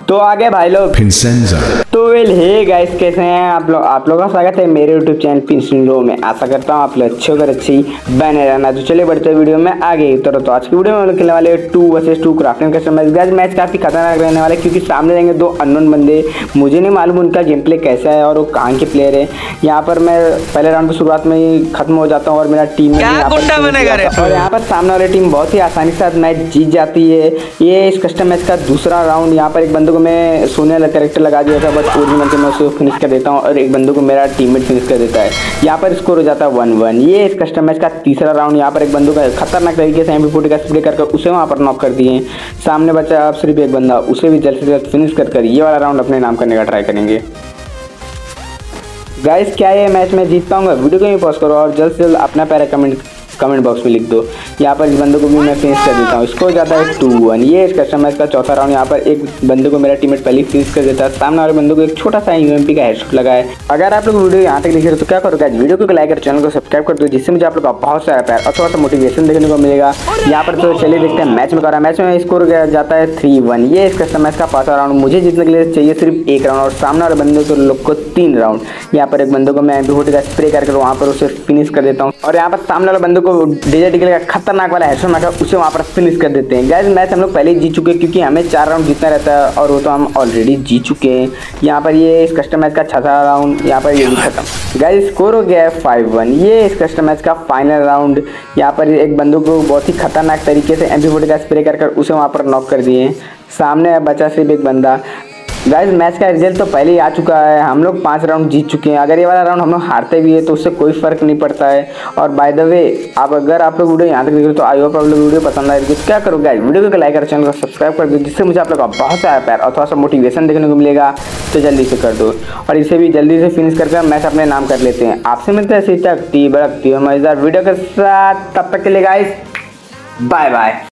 तो आगे भाई लोग तो वेल हे गाइस, कैसे हैं आप लोगों का स्वागत है मेरे यूट्यूब चैनल फिंसेंजो में। आशा करता हूँ आप लोग अच्छे होकर अच्छी बने रहना। तो चलिए बढ़ते वीडियो में आगे। तो आज की वीडियो में हम लोग खेलने वाले 2 versus 2 crafting custom guys. Match काफ़ी खतरनाक रहने वाला है क्योंकि सामने रहेंगे 2 अननोन बंदे। मुझे नहीं मालूम उनका गेम प्ले कैसा है और वो कहाँ के प्लेयर है। यहाँ पर मैं पहले राउंड की शुरुआत में ही खत्म हो जाता हूँ और मेरा टीम और यहाँ पर सामने वाली टीम बहुत ही आसानी के साथ मैच जीत जाती है। ये इस कस्टम मैच का दूसरा राउंड। यहाँ पर एक बंदे को मैं सोने वाला कैरेक्टर लगा दिया था, बट ओरिजिनल से मैं उसे फिनिश कर देता हूँ और एक बंदे को मेरा टीममेट फिनिश कर देता है। यहाँ पर स्कोर हो जाता है 1-1। ये इस कस्टम मैच का तीसरा राउंड। यहाँ पर एक बंदे का खतरनाक तरीके से MP40 का स्प्रे करके उसे वहाँ पर नॉक कर दिए। सामने बचा अब सिर्फ एक बंदा, उसे भी जल्द से जल्द फिनिश कर ये वाला राउंड अपने नाम करने का ट्राई करेंगे। गाइस, क्या ये मैच मैं जीत पाऊंगा? वीडियो को भी पॉज करो और जल्द से जल्द अपना प्यारा कमेंट बॉक्स में लिख दो। यहाँ पर इस बंदे को भी मैं फिनिश कर देता हूँ। इसको हो जाता है 2-1। ये इस कस्टम मैच का चौथा राउंड। यहाँ पर एक बंदे को मेरा टीममेट पहले फिनिश कर देता है। सामने वाले बंदे को एक छोटा सा UMP का हेडशॉट लगा है। अगर आप लोग वीडियो यहाँ तक देख रहे हो तो क्या करो गाइस, वीडियो को लाइक कर चैनल को सब्सक्राइब कर दो, जिससे मुझे आप लोग का बहुत सारा प्यार और थोड़ा सा मोटिवेशन देखने को मिलेगा। यहाँ पर तो चलिए देखते हैं मैच में कर रहा है। मैच में स्कोर जाता है 3-1। ये इस कस्टम मैच का पांचवा राउंड। मुझे जीतने के लिए चाहिए सिर्फ 1 राउंड और सामने वाले बंदे को लोग को 3 राउंड। यहाँ पर एक बंदे को मैं MP40 का स्प्रे करके वहाँ पर उसे फिनिश कर देता हूँ और यहाँ पर सामने वाले बंदे को DJT का खतरनाक वाला हेडशॉट मारकर उसे वहाँ पर फिनिश कर देते हैं। गाइस, मैच हम लोग पहले ही जीत चुके हैं क्योंकि हमें 4 राउंड जीतना रहता है और वो तो हम ऑलरेडी जीत चुके हैं। यहाँ पर ये इस कस्टम मैच का 6वां राउंड। यहाँ पर ये भी खत्म। गाइस, स्कोर हो गया है 5-1। ये इस कस्टम मैच का फाइनल राउंड। यहाँ पर एक बंदों को बहुत ही खतरनाक तरीके से MP40 का स्प्रे कर उसे वहाँ पर नॉक कर दिए। सामने बचा सिर्फ एक बंदा। गाइस, मैच का रिजल्ट तो पहले ही आ चुका है। हम लोग 5 राउंड जीत चुके हैं। अगर ये वाला राउंड हम लोग हारते भी है तो उससे कोई फर्क नहीं पड़ता है। और बाय द वे, अगर आप लोग वीडियो यहाँ तक देख रहे हो तो आई होप आप लोग वीडियो पसंद आएगी। तो क्या करो गाइस, वीडियो को लाइक और चैनल को सब्सक्राइब कर दो, जिससे मुझे आप लोग का बहुत सारा प्यार और थोड़ा सा मोटिवेशन देखने को मिलेगा। तो जल्दी से कर दो और इसे भी जल्दी से फिनिश करके मैच अपने नाम कर लेते हैं। आपसे मिलते हैं इसी तक मजेदार वीडियो के साथ। तब तक के लिए गाइस, बाय बाय।